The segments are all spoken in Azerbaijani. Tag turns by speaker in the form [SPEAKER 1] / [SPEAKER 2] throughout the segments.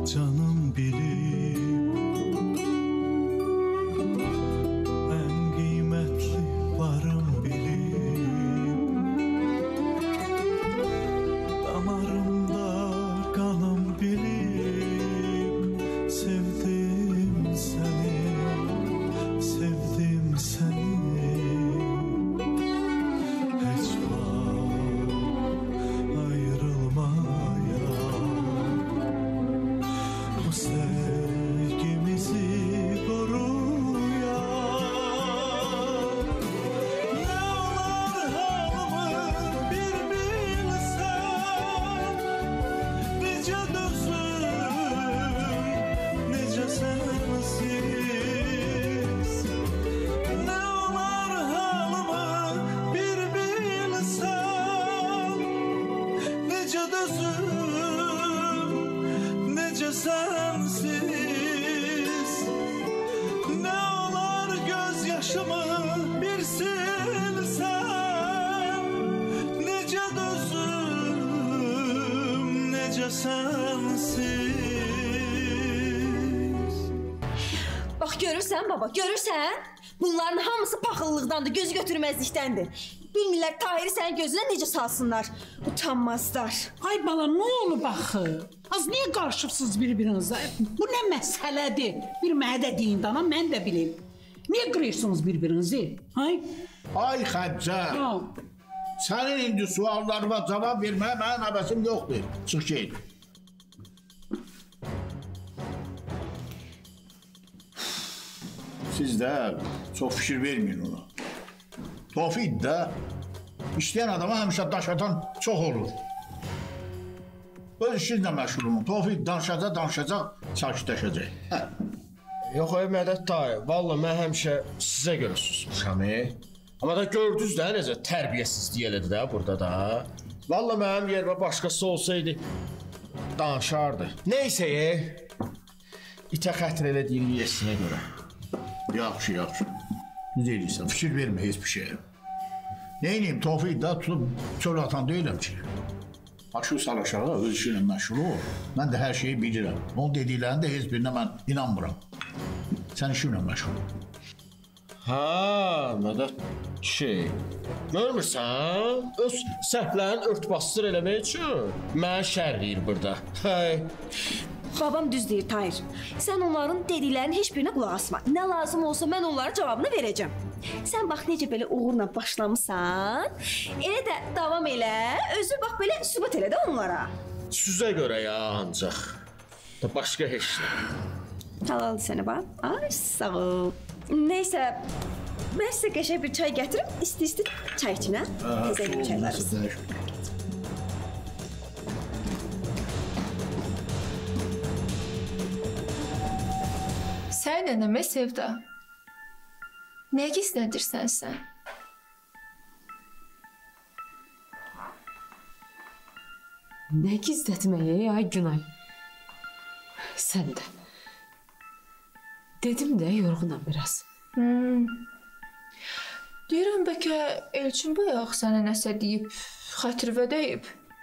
[SPEAKER 1] canım bilib ən qiymətli varım bilib damarımda qanım bilib sevdim səni heç vaxt ayrılmayam bu sevgimizi koruyam ne olar halımı bir bilsen necə dözüm necə sensiz ne olar halımı bir bilsen necə dözüm necə sensiz ne olar gözyaşımı bir silsen necə dözüm necə sensiz.
[SPEAKER 2] Bax görürsən baba, görürsən? Bunların hamısı paxıllıqdandır, göz götürməzlikdəndir. Bilmirlər Tahiri sənin gözünə necə salsınlar. Utanmazlar.
[SPEAKER 3] Ay bala, nə olub axı? Az niyə qarışıbsınız bir-birinizə? Bu nə məsələdir? Bir mənə də deyin dana, mən də bilim. Niyə qırırsınız bir-birinizi?
[SPEAKER 4] Ay Xəncər, sənin indi suallarıma cavab verməyə mənim həvəsim yoxdur. Çıx get. Siz də çox fikir verməyin ona. Tofiq də işləyən adama həmişə daş atan çox olur. Öz işinlə məşğul olun. Tofiq danışacaq, sakitləşəcək.
[SPEAKER 5] Yox, Mədət dayı, vallahi mən həmişə sizə görə susmuşam. Amma da gördünüz də necə tərbiyəsizlik elədi də burada da. Vallahi mənim yerimə başqası olsaydı danışardı. Neysə, itə xətr elədiyin yesinə görə.
[SPEAKER 4] Yaxşı. Necə eləyirsən, fikir vermə heç bir şeyə. Neyniyim, Tofiq da tutub çöl atan deyiləm ki. Açıq sal aşağı, öz işinlə məşğul ol. Mən də hər şeyi bilirəm. Onun dediklərində heç birinə mən inanmıram. Sən işinlə məşğul ol.
[SPEAKER 5] Mədət görmürsən? Öz səhvlərini ört-bastır eləmək üçün mən şərliyir burada.
[SPEAKER 2] Babam düz deyir Tahir. Sən onların dediklərinin heç birinə qulaq asma. Nə lazım olsa mən onlara cavabını verəcəm. Sən bax necə belə uğurla başlamısan, elə də davam elə, özü bax belə sübut elə də onlara.
[SPEAKER 5] Süzə görə ya ancaq. Başqa heç nə.
[SPEAKER 2] Halaldır sənə bax. Ay sağ ol. Neysə, mən sizə qəşəng bir çay gətirim, isti-isti çay için, hə? Təzəli çaylarız.
[SPEAKER 6] Sən nənəmə Sevda. Nə gizlədirsən sən?
[SPEAKER 7] Nə gizlətməyə ay Günay? Sən də. Dedim də yorğunam biraz.
[SPEAKER 6] Deyirəm bəlkə Elçin bayaq sənə nəsə deyib, xətrivə deyib.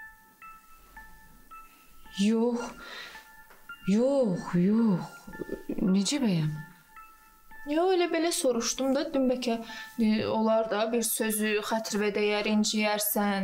[SPEAKER 7] Yox. Necə bəyəm?
[SPEAKER 6] Yox, elə belə soruşdum da, dedim bəlkə olar da bir sözü xətrivə deyər, inciyərsən.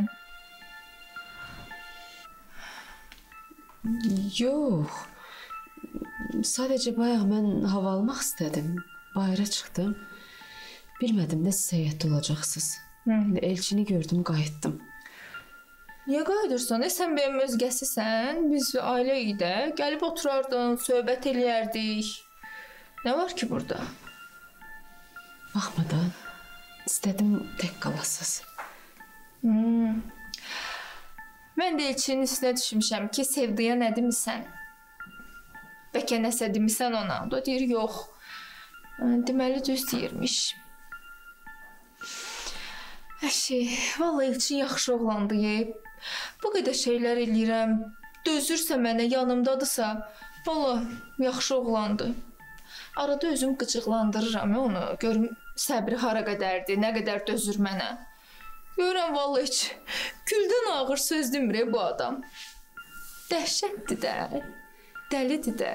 [SPEAKER 7] Yox. Sadəcə bayaq mən hava almaq istədim. Bayıra çıxdım. Bilmədim də siz həyətdə olacaqsınız. Elçini gördüm, qayıtdım.
[SPEAKER 6] Niyə qayıdırsan? Sən benim özgəsisən. Biz ailəyik də. Gəlib oturardın, söhbət eləyərdik. Nə var ki burada?
[SPEAKER 7] Baxmadan istədim tək qalasınız.
[SPEAKER 6] Mən də Elçinin üstünə düşmüşəm ki, Sevdaya nə demisən? Bəlkə nəsə demisən ona. O da deyir, yox. Deməli düz deyirmiş. Vallahi Elçin yaxşı oğlandı. Bu qədər şeylər eləyirəm. Dözürsə mənə, yanımdadırsa, vallahi yaxşı oğlandı. Arada özüm qıcıqlandırıram onu. Görüm səbri hara qədərdir, nə qədər dözür mənə. Görürəm vallahi heç güldən ağır söz demir bu adam. Dəhşətdir də. Dəlidir də.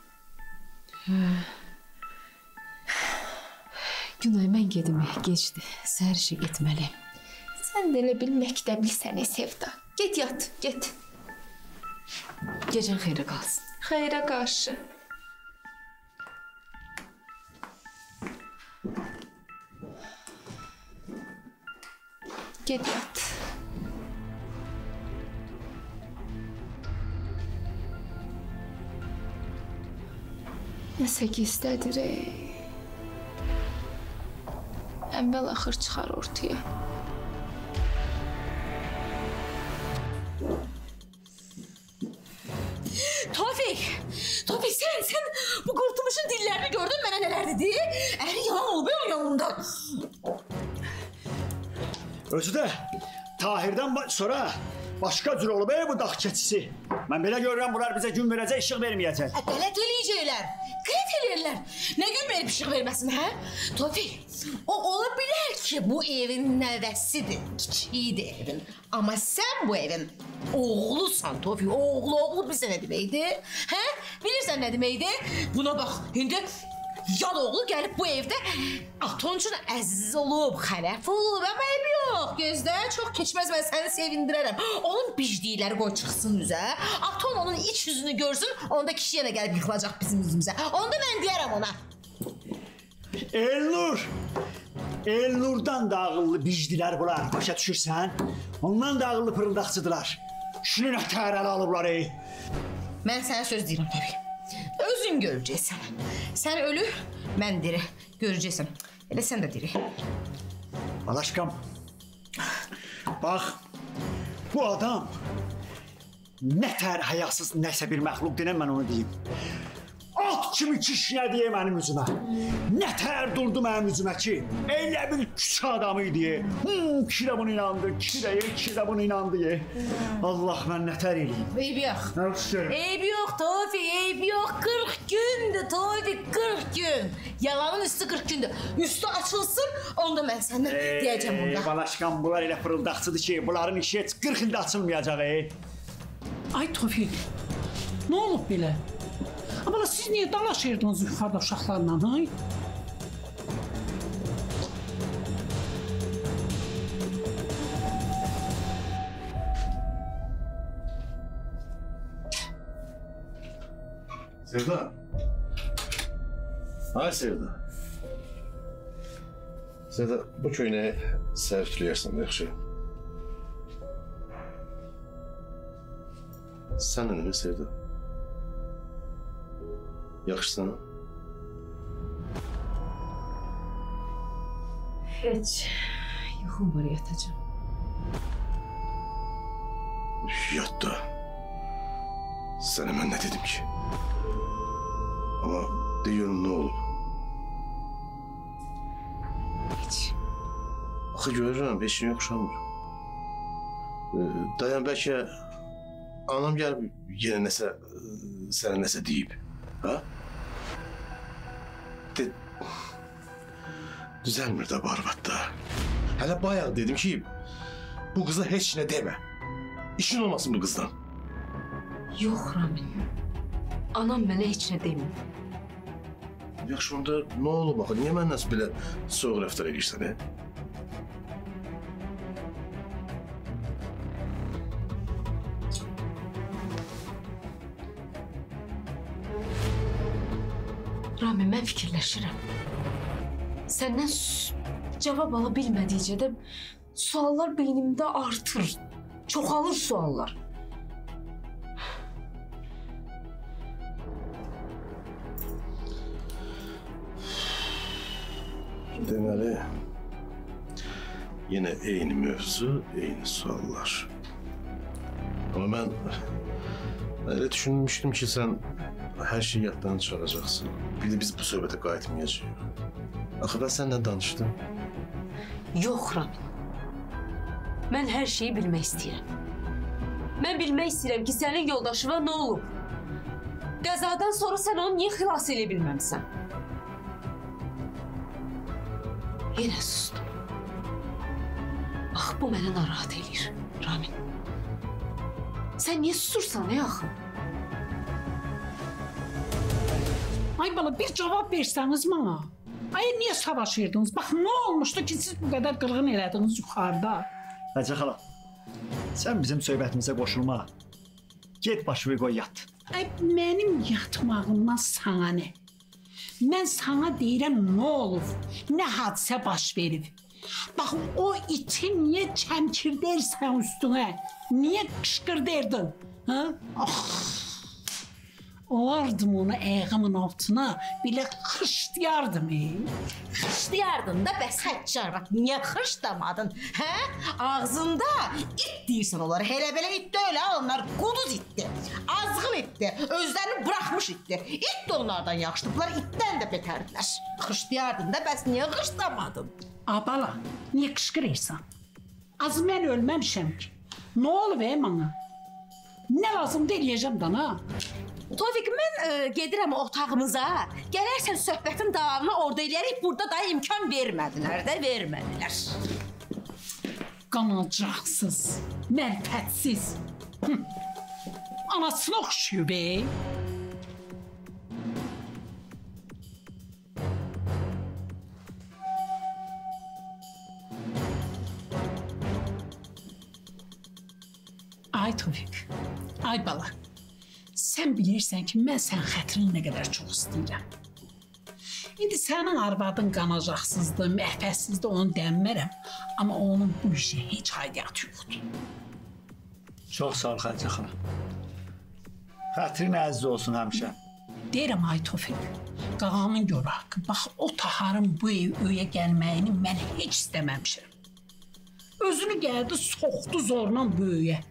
[SPEAKER 7] Günay, mən gedim, gecdir. Səhər işə getməliyim.
[SPEAKER 6] Sən də elə bil məktəblisən, Sevda. Get yat, get.
[SPEAKER 7] Gecən xeyrə qalsın.
[SPEAKER 6] Xeyrə qarşı. Get yat. Nəsə gizlədir, Əvvəl axır çıxar ortaya.
[SPEAKER 8] Tofik sen bu kurtuluşun dillerini gördün mənə nələr dedi? Əri yalan olub onun yanında.
[SPEAKER 9] Özü də Tahirdən sonra başqa cür olub bu dağ keçisi. Mən belə görürəm bunlar bizə gün verəcək, işıq verməyəcək.
[SPEAKER 8] Qələt eləyəcəklər, qələt eləyirlər. Nə gün verib işıq verməsin, hə? Tofik, o ola bilər ki, bu evin nəvəsidir, kiçiyidir evin. Amma sən bu evin oğlusan, Tofik. Oğlu bizə nə deməkdir? Hə? Bilirsən nə deməkdir? Buna bax, indi yad oğlu gəlib bu evdə aton üçün əziz olub, xələf olub, amma evi yox. Gözlə, çox keçməz, mən səni sevindirərəm. Onun bicdikləri qoy çıxsın üzə. Aton onun iç yüzünü görsün, onda kişi yenə gəlib yıxılacaq bizim yüzümüzə. Onda mən deyərəm ona.
[SPEAKER 9] Elnurdan da ağıllı bicdilər bunlar, başa düşürsən? Ondan da ağıllı pırıldaqçıdılar. Şunu nə tərəli alıblar,
[SPEAKER 8] Mən sənə söz deyirəm tabii. Özün görəcəksən. Sən ölü, mən diri. Görəcəksən. Elə sən də diri.
[SPEAKER 9] Alaşkam, bax, bu adam nə tər həyasız nəsə bir məxluq denən mən onu deyim. At kimi kişnə deyə mənim üzümə. Nə tər durdu mənim üzümə ki, elə bir küçük adamı idi. Kişi də bunu inandı, kişi də bunu inandı. Allah, mən nə tər eləyim.
[SPEAKER 8] Eybi yox. Eybi yox Tofik, eybi yox. 40 gündür Tofik, 40 gün. Yalanın üstü 40 gündür. Üstü açılsın, onda mən səndən deyəcəm onda.
[SPEAKER 9] Balaşqam, bunlar elə fırıldaqçıdır ki, bunların işi heç 40 ildə açılmayacaq.
[SPEAKER 3] Ay Tofik, nə olub belə? Amma siz niyə dalaşırdınız yuxarıda uşaqlarla, hay?
[SPEAKER 5] Sevda. Ay Sevda. Sevda, bu köyünə səhər ütüləyərsən də, yaxşı. Sən nə Sevda? Yaxşısan?
[SPEAKER 7] Heç yuxum var, yatacağım.
[SPEAKER 5] Yat da. Sənə mən nə dedim ki? Amma deyiyorum nə olub?
[SPEAKER 7] Heç.
[SPEAKER 5] Axı görürəm, heç nə yoxşamır. Dayan, bəlkə anam gəlib yenə nəsə, sənə nəsə deyib. Ha? Düzəlmir də bu arvad da. Hələ bayaq dedim ki, bu qıza heç nə demə. İşin olmasın bu qızdan.
[SPEAKER 7] Yox, Ramin. Anam mənə heç nə demir.
[SPEAKER 5] Yaxşı, onda nə olub axı? Niyə məndən belə soğuk rəftar edirsən,
[SPEAKER 7] Ramin, mən fikirləşirəm. Səndən cavab ala bilmədikcə də suallar beynimdə artır. Çoxalır suallar.
[SPEAKER 5] Deməli, yenə eyni mövzu, eyni suallar. Amma mən elə düşünmüşdüm ki, sən hər şeyi yaddan çıxaracaqsın. Bir də biz bu söhbətə qayıtmayacağıq. Axı mən səninlə danışdım.
[SPEAKER 7] Yox, Ramin. Mən hər şeyi bilmək istəyirəm. Mən bilmək istəyirəm ki, sənin yoldaşına nə olub? Qəzadan sonra sən onu niyə xilas edə bilməmsən? Yenə sustum. Ax, bu məni narahat eləyir, Ramin. Sən niyə susursan, axı?
[SPEAKER 3] Ay bala bir cavab versəniz mənə. Ay niyə savaşırdınız? Bax nə olmuşdu ki siz bu qədər qırğın elədiniz yuxarıda?
[SPEAKER 9] Hacı xala, sən bizim söhbətimizə qoşulma. Get başını qoy yat.
[SPEAKER 3] Ay mənim yatmağımdan sana nə? Mən sana deyirəm nə olub? Nə hadisə baş verib? Bax o iti niyə çəmkirdərsən üstünə? Niyə qışqırdırdın? Ha? Ah! Olardım onu ayağımın altına, belə xışdıyardım.
[SPEAKER 8] Xışdıyardın da bəs həccar, bax, niyə xışdamadın? Hə? Ağzında it deyirsən onlara, elə belə it deyil ha, onlar quduz itdi, azğın itdi, özlərini buraxmış itdi. İt də onlardan yaxşıdır, bunlar itdən də betərdilər. Xışdıyardın da bəs niyə xışdamadın?
[SPEAKER 3] Abala, niyə qışqırırsan? Az mən ölməmişəm ki. Nə olub mənə? Nə lazımdır eləyəcəm dana?
[SPEAKER 8] Tovik, mən gedirəm otağımıza. Gələrsən söhbətin davamını orada eləyərik. Burada da imkan vermədilər də, vermədilər.
[SPEAKER 3] Qanacaqsız, mənfətsiz. Anasını oxşuyub, Ay Tovik, ay bala. Sən bilirsən ki, mən sən xətrini nə qədər çox istəyirəm. İndi sənin arvadın qanacaqsızdır, məhvəssizdir, onu dəmmərəm. Amma onun bu işə heç aidiyyatı yoxdur.
[SPEAKER 9] Çox sağ ol Xədicə xala. Xətrin əziz olsun həmişə.
[SPEAKER 3] Deyirəm ay Tovik, qağamın gör haqqı. Bax o Taharın bu öyə gəlməyini mən heç istəməmişəm. Özünü gəldi, soxdu zorla böyüyə.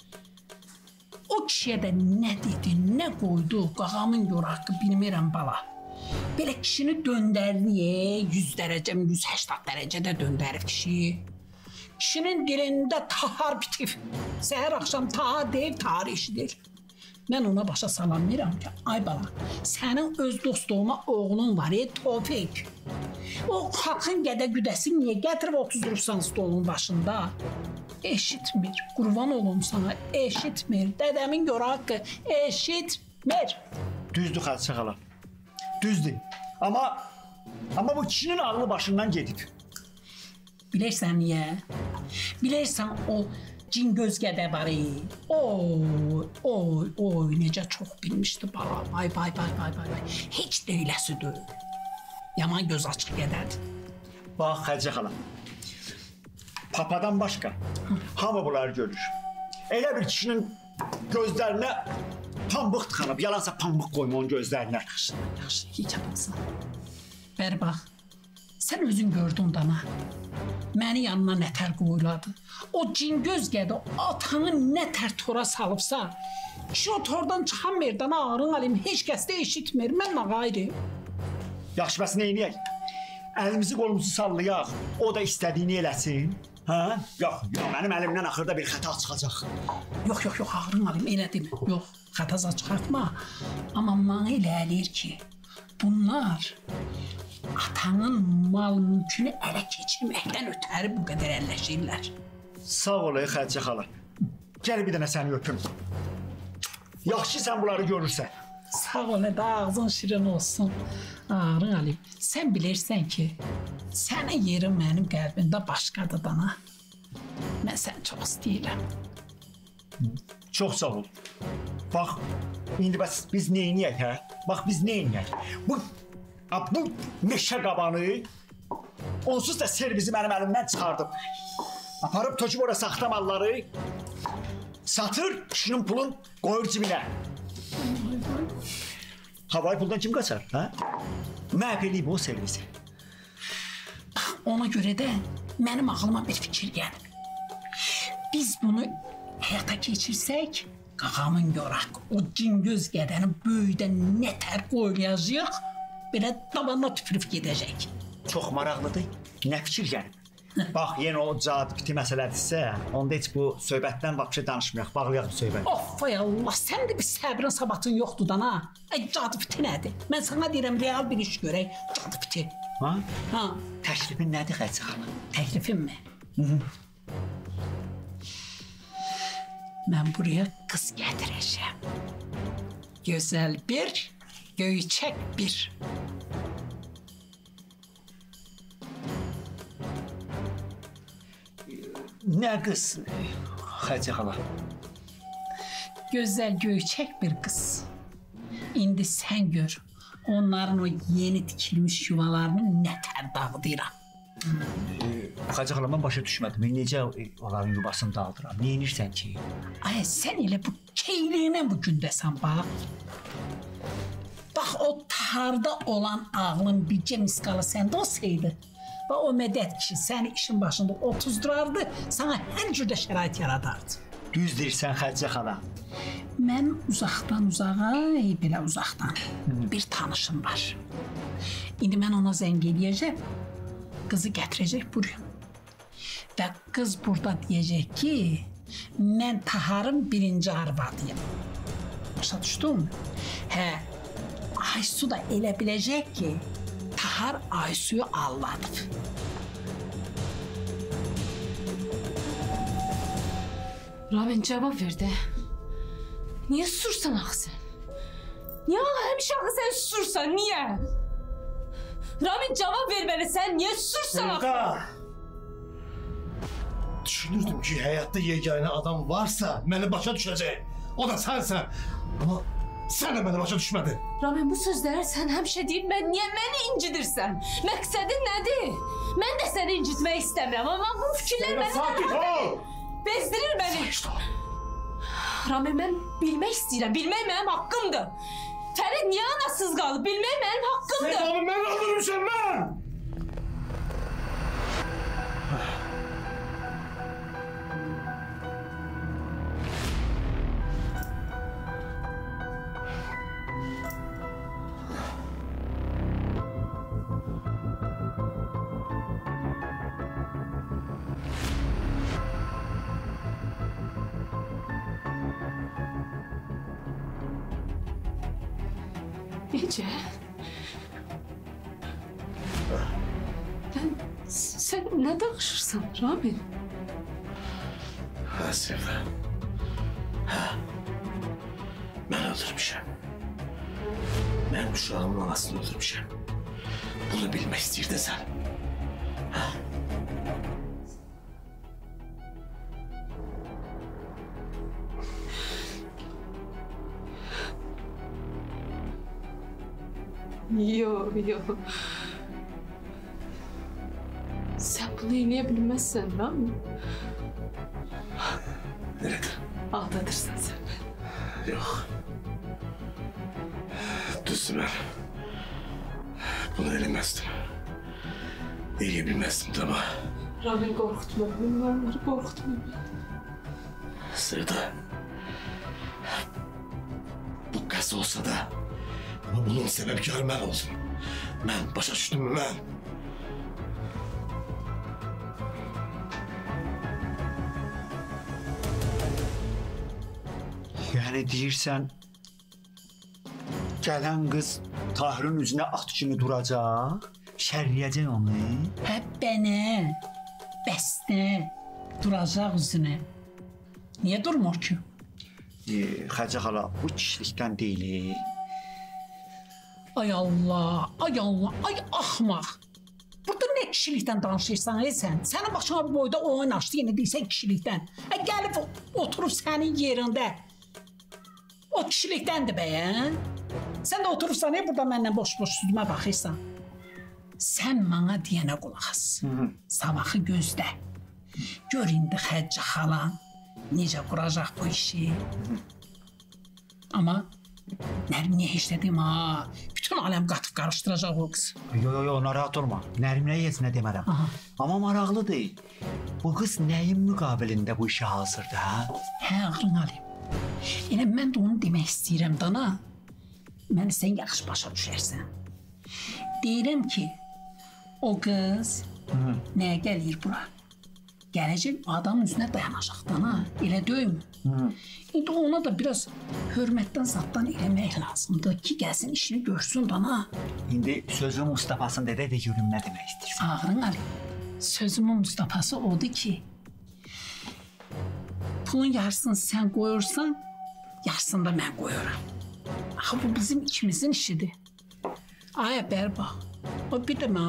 [SPEAKER 3] O kişiyə də nə dedi, nə qoydu, qağamın gör haqqı bilmirəm bala. Belə kişini döndərliyə 100 dərəcə, 180 dərəcədə döndərib kişi. Kişinin dilində Tahar bitib. Səhər axşam Tahar deyib, Tahar eşidir. Mən ona başa salamlayıram ki, ay bala, sənin öz dostluğuma oğlun var, Tovik. O xalqın gədə-güdəsi niyə gətirib oturdursan stolun başında? Eşitmir, qurban olum sana, eşitmir. Dədəmin gör haqqı, eşitmir.
[SPEAKER 9] Düzdür Xədicə xala, düzdür. Amma bu kişinin ağlı başından gedib.
[SPEAKER 3] Bilirsən niyə? Bilirsən o cin göz gədə var. Oy, necə çox bilmişdi bala. Vay. Heç də eləsi deyil. Yaman göz açıq qədədir.
[SPEAKER 9] Bax Xədicə xala, papadan başqa hamı bunları görür. Elə bir kişinin gözlərinə pambıq tıxanıb, yalansa pambıq qoyma onun gözlərinə.
[SPEAKER 3] Yaxşı, heç yapamsan. Bəri bax, sən özün gördün dana. Məni yanına nətər qoyuladı. O cin göz gədə atanı nətər tora salıbsa, kişi o tordan çıxanmır dana, ağrın alim, heç kəs də eşitmir. Mən nə qayri?
[SPEAKER 9] Yaxşı, bəs neyniyək? Əlimizi qolumuzu sallayaq, o da istədiyini eləsin. Hə? Yox, mənim əlimdən axırda bir xəta çıxacaq.
[SPEAKER 3] Yox, ağrın alim, elə demə. Yox, xətaza çıxartma. Amma mənə elə eləyir ki, bunlar atanın mal-mülkünü ələ keçirməkdən ötəri bu qədər əlləşirlər.
[SPEAKER 9] Sağ ol, Xədicə xala. Gəl bir dənə səni öpüm. Yaxşı sən bunları görürsən.
[SPEAKER 3] Sağ ol, nə də ağzın şirin olsun. Ağrın alim, sən bilirsən ki, sənin yerin mənim qəlbimdə başqadır dana. Mən səni çox istəyirəm.
[SPEAKER 9] Çox sağ ol. Bax, indi bəs biz neyniyək, hə? Bax, biz neyniyək? Bu meşə qabanı onsuz da servizi mənim əlimdən çıxardım. Aparıb töküb oraya saxta malları satır, kişinin pulun qoyur cibinə. Havayı puldan kim qaçar, hə? Məhv eləyib o servisi.
[SPEAKER 3] Ona görə də mənim ağlıma bir fikir gəlib. Biz bunu həyata keçirsək, qağamın görək, o cin göz qədəni böyüdən nətər qoyulacaq, belə dabanına tüpürüb gedəcək.
[SPEAKER 9] Çox maraqlıdır. Nə fikir gəlib? Bax, yenə o cadibiti məsələdirsə, onda heç bu söhbətdən vapşə danışmayaq, bağlayaq bu söhbəti.
[SPEAKER 3] Of, ay Allah, sən də bir səbrin sabatın yoxdur dana. Ay, cadibiti nədir? Mən sana deyirəm, real bir iş görək, cadibiti.
[SPEAKER 9] Ha? Təklifin nədir, Xədicə xala?
[SPEAKER 3] Təklifin mi? Mən buraya qız gətirəcəm. Gözəl bir Göyçək 1.
[SPEAKER 9] Nə qız Xədicə xala?
[SPEAKER 3] Gözəl göyçək bir qız. İndi sən gör, onların o yeni tikilmiş yuvalarını nətər dağıdıram.
[SPEAKER 9] Xədicə xala, mən başa düşmədim. Necə onların yuvasını dağıdıram? Nə edirsən ki?
[SPEAKER 3] Ay, sən elə bu keyliyinə bu gündəsən, bax. Bax, o tarda olan ağlın bircə miskalı səndə olsaydı, və o mədət kişi səni işin başında otuzdurardı, sana hər cürdə şərait yaradardı.
[SPEAKER 9] Düz deyirsən Xədicə xala.
[SPEAKER 3] Mən uzaqdan uzağa, belə uzaqdan bir tanışım var. İndi mən ona zəng eləyəcəm, qızı gətirəcək buraya. Və qız burada deyəcək ki, mən Taharın 1-ci arvadıyım. Başa düşdün mü? Hə, Aysu da elə biləcək ki, Tahar Aysu'yu aldadı.
[SPEAKER 7] Ramin cevap verdi. Niye susursan axı sen? Niye həmişə axı sen susursan? Niye? Ramin cevap ver bana, sen niye susursan axı?
[SPEAKER 1] Düşünürdüm ki hayatta yegane adam varsa beni başa düşecek. O da sensen. Ama sen de beni başa düşmedin.
[SPEAKER 7] Ramin, bu sözləri sən həmişə deyib, niye məni incidirsən? Məqsədin nədir? Mən də səni incitmək istəmirəm, amma bu fikirlər məni...
[SPEAKER 1] Sakin ol!
[SPEAKER 7] Bezdirir beni. Ramin, mən bilmək istəyirəm, bilmək mənim haqqımdır. Fərid niyə anasız qalıb, bilmək mənim haqqımdır.
[SPEAKER 1] Sen oğlum, ben öldürmüşüm ben!
[SPEAKER 7] Necə? Sen nə danışırsan, Ramin?
[SPEAKER 1] Ha Sevda. Ha. Ben öldürmüşüm. Ben uşağımın anasını öldürmüşüm. Bunu bilmek istiydin sen. Ha.
[SPEAKER 7] Yok. Sen bunu eləyə Ramin.
[SPEAKER 1] Neredir?
[SPEAKER 7] Aldatırsan sen beni.
[SPEAKER 1] Yok. Düzdür ben. Bunu elemezdim. Eleyebilmezdim de ama.
[SPEAKER 7] Ramin, qorxutma beni, onları qorxutma beni.
[SPEAKER 1] Sevda. Bu qaz olsa da ama bunun sebepkarı mən oldum. Mən başa düşdüm mü mən?
[SPEAKER 9] Yəni deyirsən, gələn qız Tahirin üzünə at kimi duracaq, şərləyəcək onu.
[SPEAKER 3] Hə, bənə, bəs nə? Duracaq üzünə. Niyə durmur ki?
[SPEAKER 9] Xədicə xala, bu kişilikdən deyil.
[SPEAKER 3] Ay Allah, ay axmaq. Burada nə kişilikdən danışırsan sən? Sənin başına bir boyda oyun açdı, yenə deyirsən kişilikdən. Gəlib oturub sənin yerində. O kişilikdəndir bəyən. Sən də oturursan, burada məndən boş-boş süzmə baxırsan. Sən mənə deyənə qulaq as. Sabahı gözlə. Gör indi Xədicə xalan necə quracaq bu işi. Amma Nərminə heç nə demə, bütün aləm qatıb qarışdıracaq o qız.
[SPEAKER 9] Yo, narahat olma. Nərminə heç nə demərəm. Amma maraqlıdır. Bu qız nəyin müqabilində bu işə hazırdır, hə?
[SPEAKER 3] Hə, ağrın alayım. Elə mən də onu demək istəyirəm dana. Məni sən yaxşı başa düşərsən. Deyirəm ki, o qız nəyə gəlir bura? Gələcək adamın üzünə dayanacaq dana. Elə deyilmi? İndi ona da biraz hörmətdən zatdan eləmək lazımdır ki, gəlsin işini görsün dana.
[SPEAKER 9] İndi sözün Mustafasını dedə də görüm nə demək istəyirsən.
[SPEAKER 3] Ağrın alayım. Sözümün Mustafası odur ki, pulun yarısını sən qoyursan, yarısını da mən qoyuram. Axı bu bizim ikimizin işidir. Ay bər bax. O bir də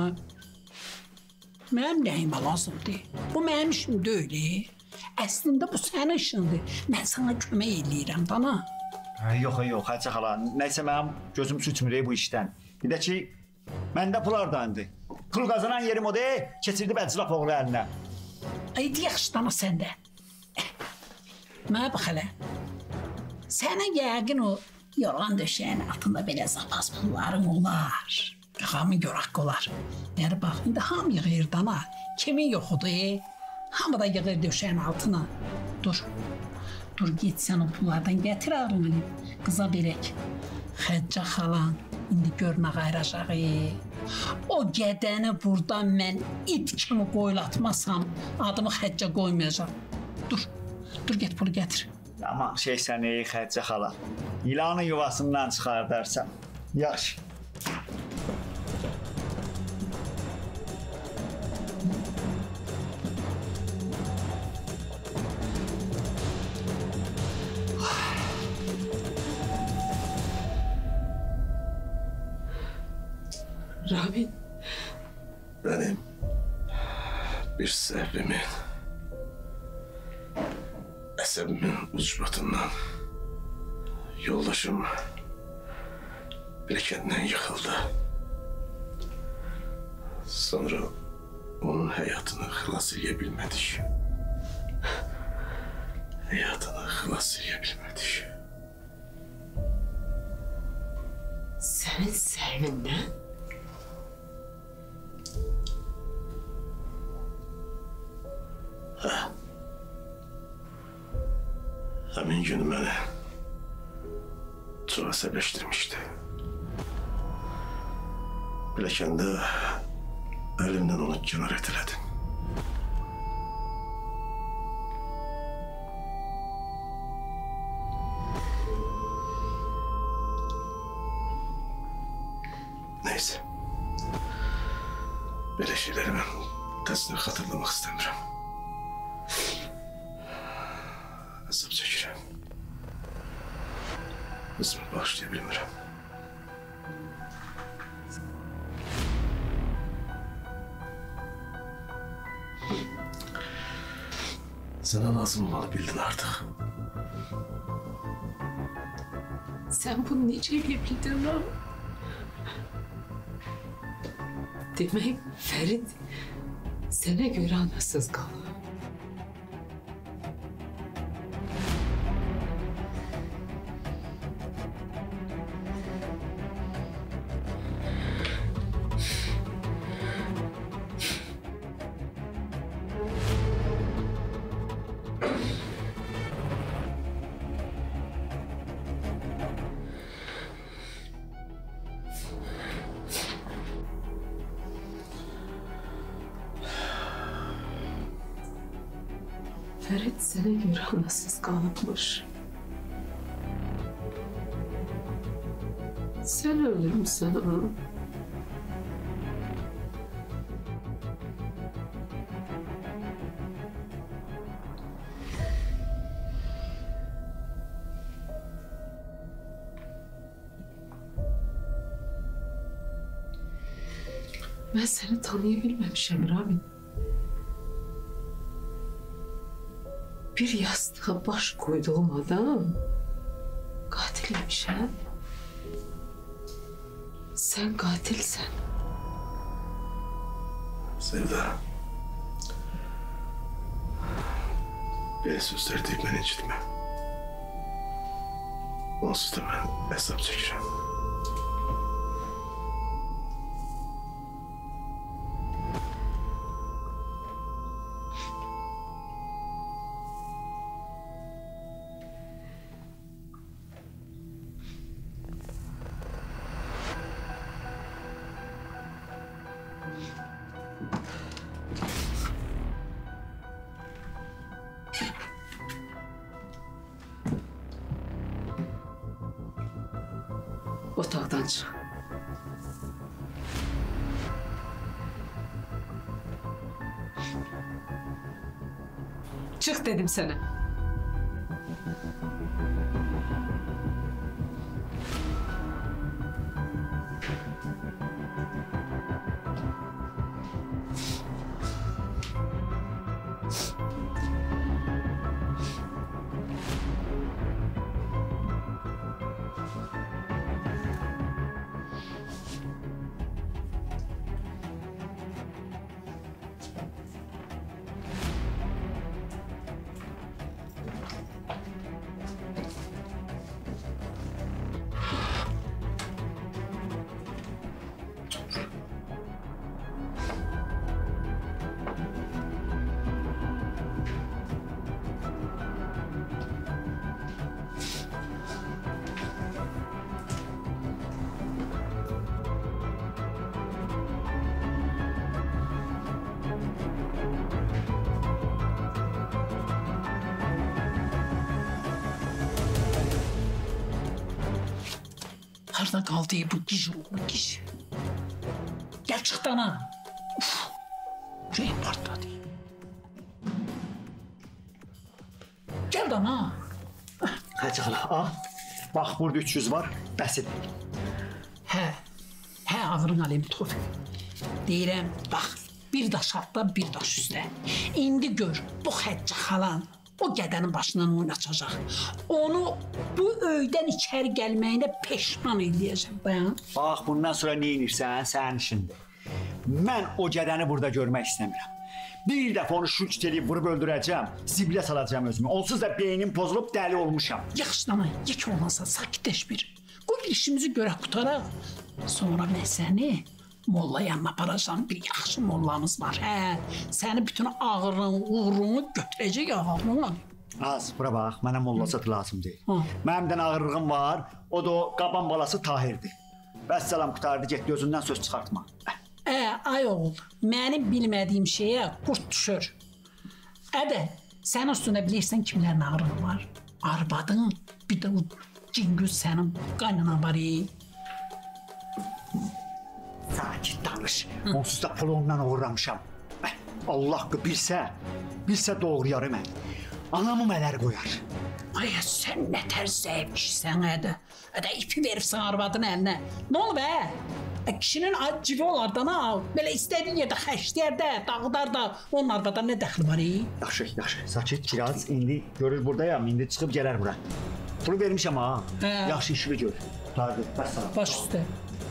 [SPEAKER 3] mənim nəyimə lazımdır. Bu mənim işim deyil. Əslində bu sənin işindir. Mən sana kömək eləyirəm dana.
[SPEAKER 9] Yox, Hacı xala. Nəysə mənim gözüm tutmur bu işdən. Bir də ki, məndə pul hardandı? Pul qazanan yerim o deyil, keçirdi bəclaf oğlu əlinə.
[SPEAKER 3] Ay, yaxşı dana səndə. Mənə bax hələ. Sənə yəqin o yorğan döşəyin altında belə zapas pulların olar. Qağamın gör haqqı olar. Bəri bax, indi hamı yığır dana. Kimin yoxudur? Hamı da yığır döşəyin altına. Dur get sən o pullardan gətir ağrını. Qıza verək. Xəccə xalan, indi gör nə qayracaq. O gədəni buradan mən it kimi qoylatmasam, adımı Xəccə qoymayacaq. Dur get pulu gətir.
[SPEAKER 9] Aman səni Xəccə xala. İlanın yuvasından çıxardarsan. Yaxşı.
[SPEAKER 10] Ramin, benim bir səhvimin, əsəbimin ucbatından yoldaşım biləkəndən yıxıldı. Sonra onun həyatını xilas edə bilmədik.
[SPEAKER 7] Sənin səhvindən?
[SPEAKER 10] Həmin gün məni çox əsəbləşdirmişdi. Biləkəndə əlimdən onu kənar etələdim. Neyse. Belə şeyləri mən təsnə xatırlamaq istəmirəm. Əzab çəkirəm. Özümü bağışlaya bilmirəm. Sənə lazım olanı bildin artıq.
[SPEAKER 7] Sən bunu necə edə bildin lan? Demək Fərid sənə görə anasız qalır. Fərid sənə görə anasız qalıbmış. Sən öldürmüsən onu. Mən səni tanıya bilməmişəm, Ramin. Bir yastığa baş koyduğum adam katilmiş ha? Sen katilsen.
[SPEAKER 10] Sevda. Böyle sözler deyip beni incitme. Onsuz da ben hesap çekeceğim.
[SPEAKER 7] Otaqdan çıx. Çıx dedim sənə.
[SPEAKER 3] Harda qaldı bu gic oğlu gic. Gel çıxdan ha. Ürəyim partladı. Gel dan ha.
[SPEAKER 9] Hacı hala, bax burada 300 var, bəs edir.
[SPEAKER 3] Hə, ağırın alayım Tofiq. Deyirəm, bax, bir daş altda, bir daş üstə. İndi gör, bu Həccə xalan o gədənin başından oynaçacaq. Onu bu öydən içəri gəlməyinə peşman eləyəcəm.
[SPEAKER 9] Bax, bundan sonra nə inirsən, sənin işindir. Mən o gədəni burada görmək istəmirəm. Bir dəfə onu şut edib vurub öldürəcəm, zibilə salacağım özümü. Onsuz da beynim pozulub dəli olmuşam.
[SPEAKER 3] Yaxşı lan, yek olmasa sakitləş bir. Qoy bir işimizi görək qutaraq. Sonra mən səni molla yanına aparacam, bir yaxşı mollamız var. Səni bütün ağırlığını, uğrunu götürəcək ağırlığına.
[SPEAKER 9] Az, bura bax, mənə mollası lazım deyil. Mənim də ağırlığım var, o da o qaban balası Tahirdir. Vəssalam qutardı, getdi özündən söz çıxartma.
[SPEAKER 3] Ay oğul, mənim bilmədiyim şeyə qurt düşür. Ədə, sən üstündə bilirsən kimlərin ağırlığı var? Arvadın, bir də o Cingüz sənin qaynana var.
[SPEAKER 9] Sakit danış. Onsuz da pulu ondan uğurlamışam. Allah haqqı bilsə doğrayarı mən. Anamı mələr qoyar.
[SPEAKER 3] Ay, sən nə tərz zəifmişsən, Ədə. Ədə, ipi veribsən arvadın əlinə. Nə olub, kişinin acıvi olardan ha. Belə istədiyin yerdə xəşləyər də, dağıdar da. Onun arvadan nə dəxli var?
[SPEAKER 9] Yaxşı, sakit biraz. İndi görür buradayam, indi çıxıb gələr bura. Pulu vermişəm ha. Yaxşı işini gör. Tutardı, vəssalam.
[SPEAKER 3] Baş üstə.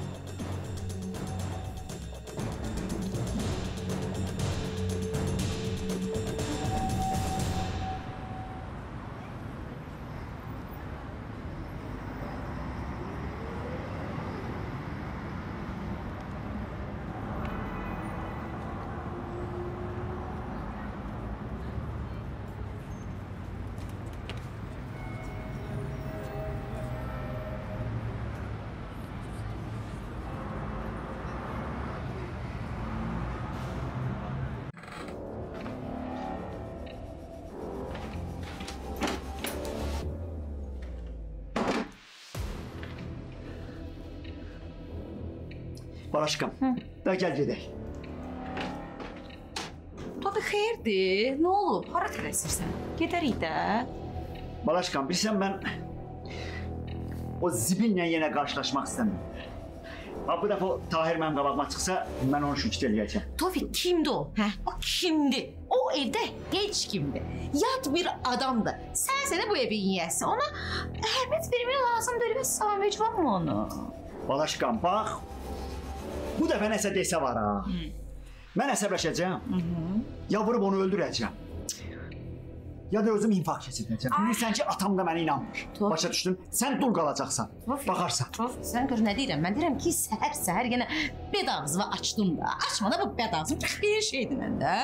[SPEAKER 9] Balaşqam, da gəl gedək.
[SPEAKER 7] Tofiq, xeyirdir? Nə olub? Hara tələsirsən? Gedərik də.
[SPEAKER 9] Balaşqam, bilsən mən o zibillə yenə qarşılaşmaq istəmirəm. Bu dəfə Tahir mənim qabağıma çıxsa, mən onu şükür eləyəcəm.
[SPEAKER 8] Tofiq, kimdir o? O kimdir? O evdə heç kimdir. Yad bir adamdır. Sən bu evin yiyəsi. Ona əhəmiyyət vermək lazımdır. Və savunmaq var mı onu?
[SPEAKER 9] Balaşqam, bax. Bu dəfə nəsə desə var ha. Mən əsəbləşəcəm. Ya vurub onu öldürəcəm. Ya da özüm infaq keçirəcəm. Bilirsən ki, atam da mənə inanmır. Başa düşdün? Sən dul qalacaqsan. Baxarsan.
[SPEAKER 8] Sən gör nə deyirəm? Mən deyirəm ki, səhər yenə bed ağzımı açdım da. Açmada bu bed ağzım bir şeydir məndə.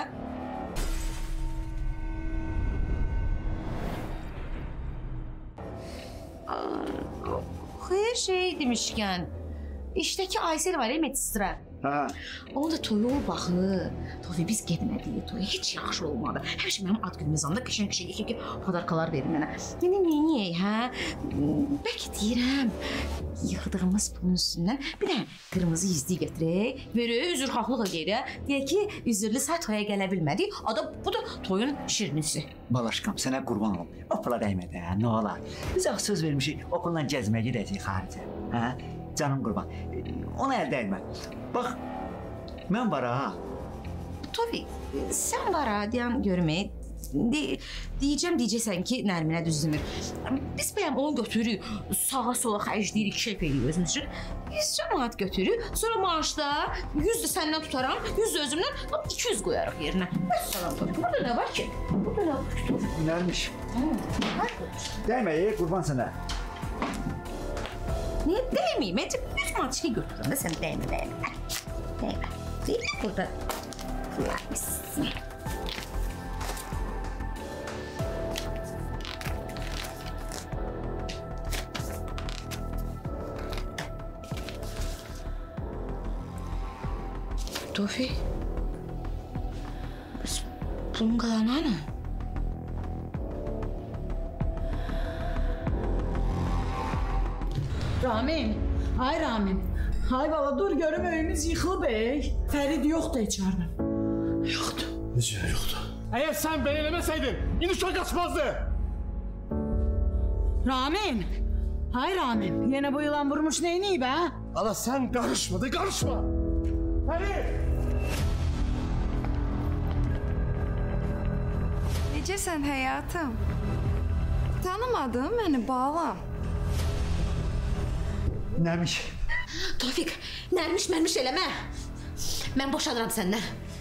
[SPEAKER 8] Xeyr şey demişkən, işdəki Aysel var ya, medistra. Onun da toyu ol baxı. Tofi, biz getmədik toya. Heç yaxşı olmadı. Həmişə mənim ad günümün zamanda qəşəng padarkalar verir mənə. Yəni, neyək, Bəlkə deyirəm, yığdığımız pulun üstündən bir də qırmızı yüzlük götürək, verək, üzrxahlıq edək. Deyək ki, üzürlü say toya gələ bilmədik. Bu da toyun şirinisi.
[SPEAKER 9] Balaşqam, sənə qurban olum. O pula dəymədə, nə olar? Biz söz vermişik, okuldan gəzməyə gedəcək xaricə. Canım qurban. Ona əldə etmə. Bax, mən var ha.
[SPEAKER 8] Tofiq, sən var ha, deyəm görmək. Deyəcəksən ki, Nərminə düzdürmür. Biz bəyəm onu götürürük, sağa sola xərcləyirik, şəf edirik özümüz üçün. 100 cəmaat götürürük, sonra maaşda 100 də səndən tutaram, 100 də özümdən, 200 qoyarıq yerinə. Məsələn, Tofiq, burada nə var ki? Burada nə var ki, Tofiq?
[SPEAKER 9] Nərmiş. Dəymə, qurban sənə.
[SPEAKER 8] Niyə dəyməyim? Məncə 100 manat şey götürürəm də sən dəymə. Dəymə. Deyil burada. Qulaqmışsın. Tofiq. Pulun qalanı hanı?
[SPEAKER 6] Ramin,
[SPEAKER 3] Ay Ramin. Hay bala dur görüm evimiz yıkılıb ey. Fərid yoxdur içərdə.
[SPEAKER 1] Yoxdur. Necə yoxdur? Əgər sən belə eləməsəydin, indi uşaq qaçmazdı.
[SPEAKER 3] Ramin. Hay Ramin. Yenə bu yılan vurmuş neyniyib hə?
[SPEAKER 1] Ana sən qarışma da qarışma. Fərid!
[SPEAKER 11] Necəsən həyatım? Tanımadın məni balam?
[SPEAKER 9] Nərmiş.
[SPEAKER 8] Tofiq, nərmiş eləmə. Mən boşanıram səndən.